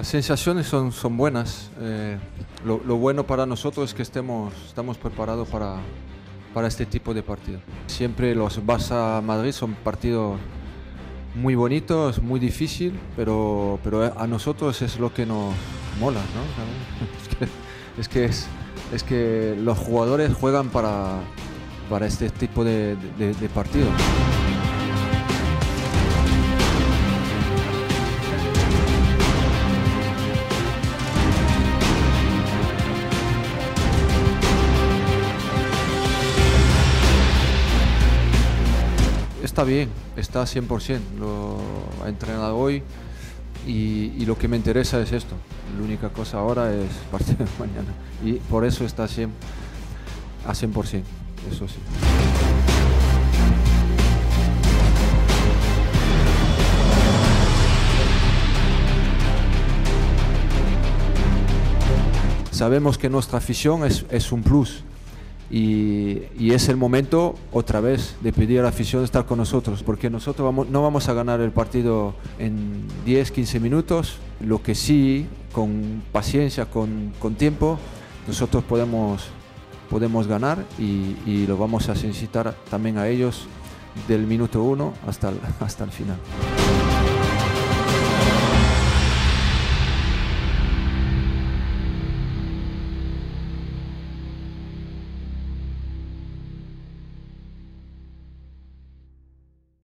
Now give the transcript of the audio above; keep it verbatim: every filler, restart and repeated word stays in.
sensaciones son, son buenas. Eh, lo, lo bueno para nosotros es que estemos, estamos preparados para, para este tipo de partido. Siempre los Barça-Madrid son partidos muy bonitos, muy difíciles, pero, pero a nosotros es lo que nos mola, ¿no? Es que, es, que es, es que los jugadores juegan para, para este tipo de, de, de partidos. Está bien, está cien por ciento, lo ha entrenado hoy y, y lo que me interesa es esto. La única cosa ahora es partido de mañana y por eso está cien, a cien por ciento, eso sí. Sabemos que nuestra afición es, es un plus. Y, y es el momento otra vez de pedir a la afición estar con nosotros, porque nosotros vamos, no vamos a ganar el partido en diez, quince minutos, lo que sí, con paciencia, con, con tiempo, nosotros podemos, podemos ganar y, y lo vamos a necesitar también a ellos del minuto uno hasta el, hasta el final.